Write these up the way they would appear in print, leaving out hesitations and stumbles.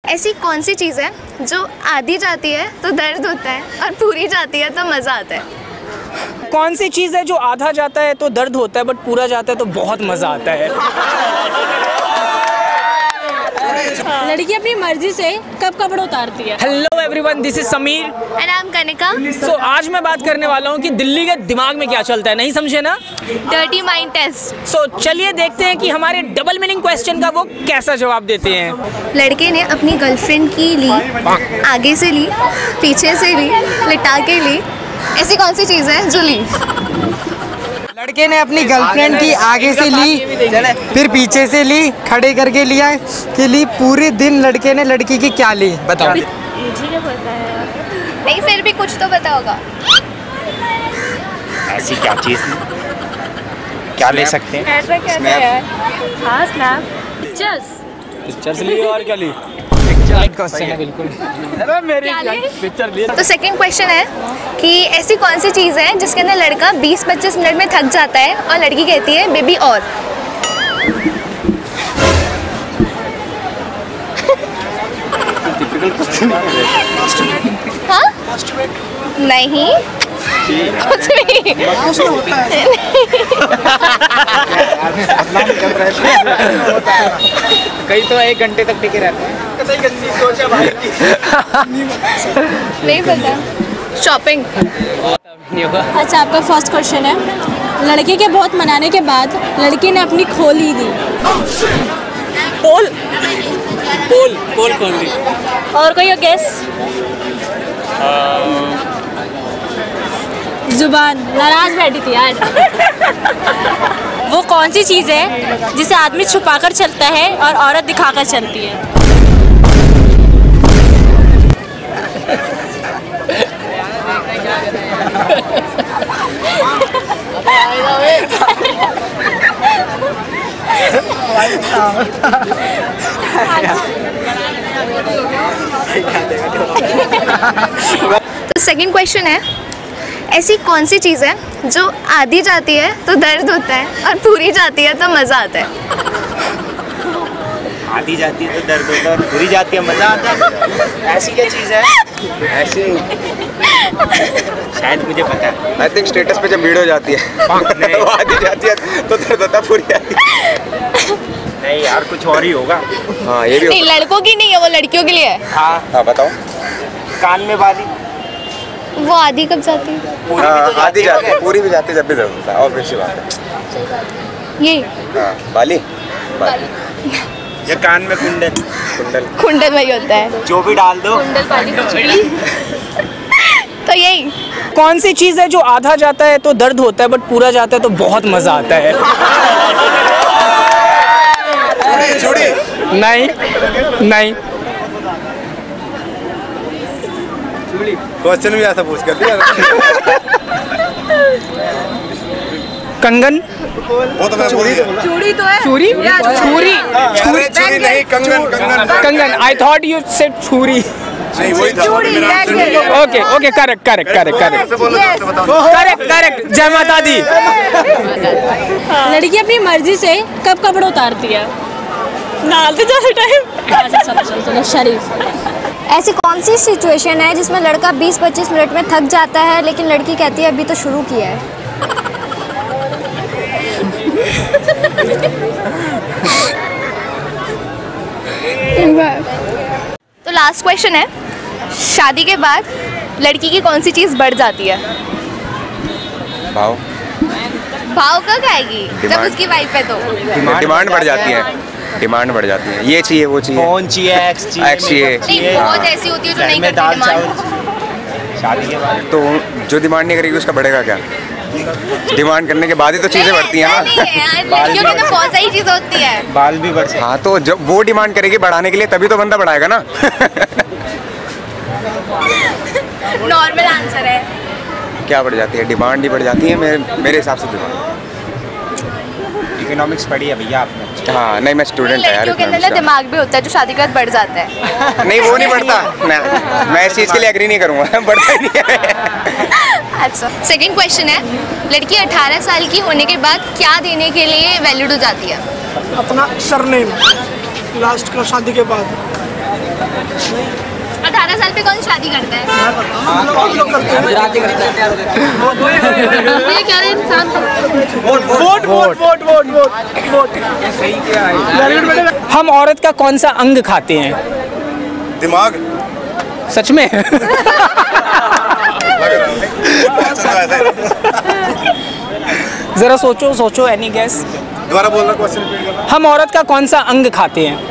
ऐसी कौन सी चीज़ है जो आधी जाती है तो दर्द होता है और पूरी जाती है तो मज़ा आता है? कौन सी चीज़ है जो आधा जाता है तो दर्द होता है बट पूरा जाता है तो बहुत मज़ा आता है? लड़की अपनी मर्जी से कब कपड़े उतारती है? Hello everyone, this is Sameer and I am Kanika. So आज मैं बात करने वाला हूँ कि दिल्ली के दिमाग में क्या चलता है, नहीं समझे ना? Dirty mind test. सो चलिए देखते हैं कि हमारे डबल मीनिंग क्वेश्चन का वो कैसा जवाब देते हैं। लड़के ने अपनी गर्लफ्रेंड की ली, आगे से ली, पीछे से ली, लिटा के ली। ऐसी कौन सी चीज़ है जो ली? लड़के ने अपनी गर्लफ्रेंड की आगे से ली, फिर पीछे से ली, खड़े करके लिया कि ली। पूरे दिन लड़के ने लड़की की क्या ली, बताओ। नहीं, फिर भी कुछ तो पता होगा। ऐसी क्या चीज़ क्या ले सकते हैं? ऐसा क्या है? हाँ, स्नैप, पिक्चर्स ली और क्या ली? क्वेश्चन है बिल्कुल। पिक्चर ली। तो सेकंड क्वेश्चन है कि ऐसी कौन सी चीज़ है जिसके अंदर लड़का 20-25 मिनट में थक जाता है और लड़की कहती है बेबी और? हाँ? नहीं, कुछ नहीं। कई तो 1 घंटे तक टिके रहते हैं। नहीं पता। शॉपिंग। अच्छा, आपका फर्स्ट क्वेश्चन है, लड़के के बहुत मनाने के बाद लड़की ने अपनी खोली दी। पोल खोल दी। और कोई गेस? जुबान। नाराज बैठी थी यार। वो कौन सी चीज़ है जिसे आदमी छुपाकर चलता है और औरत दिखाकर चलती है? तो सेकंड क्वेश्चन है, ऐसी कौन सी चीज़ है जो आधी जाती है तो दर्द होता है और पूरी जाती है तो मज़ा आता है? आधी जाती है तो दर्द होता है और पूरी जाती है मज़ा आता है। ऐसी क्या चीज़ है? ऐसी शायद मुझे पता है। आई थिंक स्टेटस पे जब वीडियो जाती है वो आधी जाती है तो दर्द होता है, पूरी जाती है। नहीं यार, कुछ और ही होगा। हाँ, ये भी नहीं, लड़कों की नहीं है, वो लड़कियों के लिए है। हाँ, बताओ। कान में बाली। वो आधी कब जाती है? आधी जाती है, पूरी भी जाती है जब भी दर्द होता है। और वैसी बात है ये बाली। ये कान में कुंडल। कुंडल वही होता है, जो भी डाल दो। तो यही। कौन सी चीज़ है जो आधा जाता है तो दर्द होता है बट पूरा जाता है तो बहुत मज़ा आता है? नहीं। क्वेश्चन भी ऐसा पूछ कर दिया। कंगन। वो तो मैं चूड़ी तो है। चूरी नहीं, कंगन। आई थॉट यू सेड छुरी। नहीं, वही था। Okay, correct. जय माता दी। लड़की अपनी मर्जी से कब कपड़े उतारती है? नालते जाते टाइम। चलो शरीफ। ऐसी कौन सी सिचुएशन है जिसमें लड़का 20-25 मिनट में थक जाता है लेकिन लड़की कहती है अभी तो शुरू किया है? तो लास्ट क्वेश्चन है, शादी के बाद लड़की की कौन सी चीज़ बढ़ जाती है? भाव कब आएगी? जब उसकी वाइफ है तो डिमांड बढ़ जाती है। डिमांड बढ़ जाती है, ये चाहिए, वो चाहिए, फोन चाहिए, एक्स चाहिए। नहीं, बहुत ऐसी होती है जो नहीं करती डिमांड। शादी के बाद तो जो डिमांड नहीं करेगी उसका बढ़ेगा क्या? डिमांड करने के बाद ही तो चीजें बढ़ती हैं ना। लड़कियों की तो बहुत सारी चीज़ें होती है। बाल भी बढ़ सकते। हाँ, तो जब वो डिमांड करेगी बढ़ाने के लिए तभी तो बंदा बढ़ाएगा ना। नॉर्मल आंसर है। क्या बढ़ जाती है? डिमांड ही बढ़ जाती है मेरे हिसाब से। डिमांड। इकोनॉमिक्स पढ़ी है भैया आपने? हाँ, नहीं, मैं स्टूडेंट है यार। लड़कियों के अंदर ना दिमाग भी होता है जो शादी के बाद बढ़ जाता है। नहीं, वो नहीं बढ़ता। मैं इस चीज़ के लिए एग्री नहीं करूँगा। बढ़ता ही नहीं है। अच्छा, सेकंड क्वेश्चन है, लड़की 18 साल की होने के बाद क्या देने के लिए वैलिड हो जाती है? अपना सरनेम लास्ट का शादी के बाद। 18 साल पे कौन शादी करता है? ये क्या है इंसान? वोट। हम औरत का कौन सा अंग खाते हैं? दिमाग। सच में? जरा सोचो एनी गेस। दोबारा बोलना क्वेश्चन। हम औरत का कौन सा अंग खाते हैं?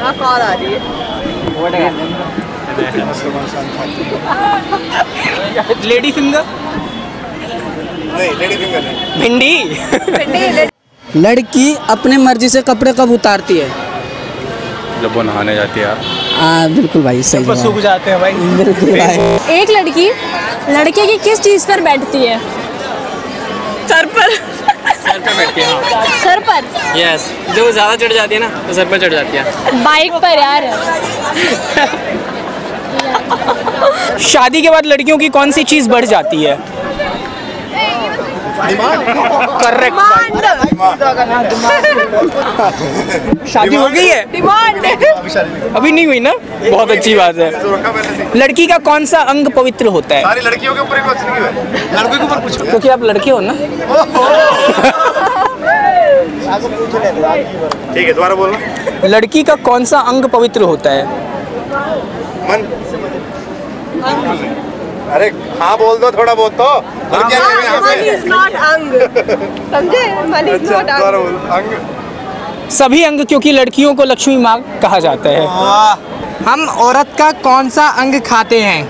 Lady finger? नहीं, लेडी फिंगर नहीं। भिंडी? लड़की अपने मर्जी से कपड़े कब उतारती है? जब वो नहाने जाती है यार। हाँ बिल्कुल भाई, सही जवाब। सूख जाते हैं भाई। बिल्कुल भाई। एक लड़की लड़के की किस चीज़ पर बैठती है? सर पर। सर पे बैठती है। सर पर? यस, जो ज़्यादा चढ़ जाती है ना तो सर पर चढ़ जाती है। बाइक पर यार। शादी के बाद लड़कियों की कौन सी चीज बढ़ जाती है? करेक्ट। शादी हो गई है? अभी नहीं हुई ना? बहुत अच्छी बात है। लड़की का कौन सा अंग पवित्र होता है? सारी लड़कियों के ऊपर ही क्वेश्चन क्यों है? लड़कों के ऊपर पूछो। क्योंकि आप लड़के हो ना। ठीक है, दोबारा बोलना। लड़की का कौन सा अंग पवित्र होता है? मन। अरे हाँ बोल दो थोड़ा बहुत तो। सभी अंग, क्योंकि लड़कियों को लक्ष्मी माँ कहा जाता है। हम औरत का कौन सा अंग खाते हैं?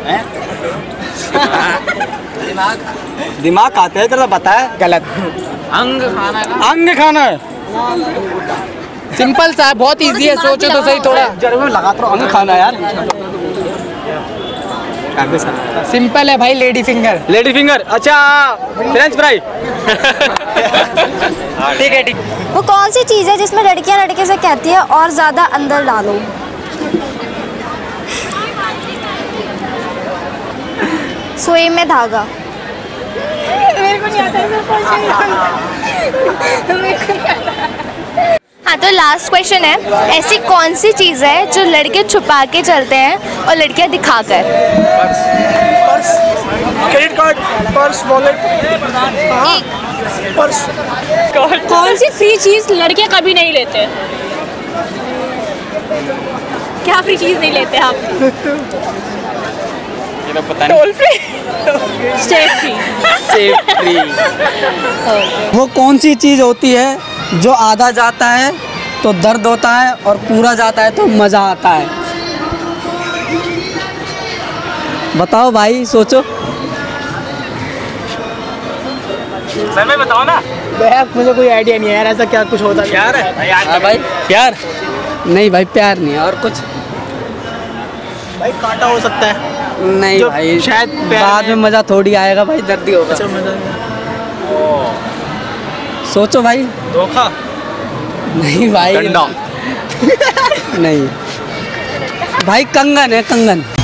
दिमाग खाते हैं, तेरा पता है? गलत। अंग खाना है। अंग खाना है। सिंपल सा है, बहुत इजी है, सोचो तो सही थोड़ा। लगाता हूँ अंग खाना यार। सिंपल है भाई, लेडी फिंगर। लेडी फिंगर, अच्छा फ्रेंच फ्राई। ठीक है, ठीक। वो कौन सी चीज़ है जिसमें लड़कियां लड़के से कहती है और ज़्यादा अंदर डालो? सुई में धागा। मेरे को नहीं आता हाँ, तो लास्ट क्वेश्चन है, ऐसी कौन सी चीज़ है जो लड़के छुपा के चलते हैं और लड़कियां दिखाकर? Purse, credit card, purse, wallet, purse. कौन सी फ्री चीज़ लड़के कभी नहीं लेते? क्या फ्री चीज़ नहीं लेते आप? ये तो पता नहीं। Toll free. Safe free. वो कौन सी चीज़ होती है जो आधा जाता है तो दर्द होता है और पूरा जाता है तो मज़ा आता है? बताओ भाई, सोचो। सर मैं बताओ ना। मुझे कोई आइडिया नहीं है यार, ऐसा क्या कुछ होता है? प्यार है। हाँ भाई, प्यार? नहीं भाई, प्यार नहीं है। और कुछ? भाई कांटा हो सकता है। नहीं भाई, शायद बाद में मज़ा थोड़ी आएगा भाई, दर्द ही होगा। सोचो भाई। धोखा। नहीं भाई। डंडा। नहीं भाई, कंगन है, कंगन।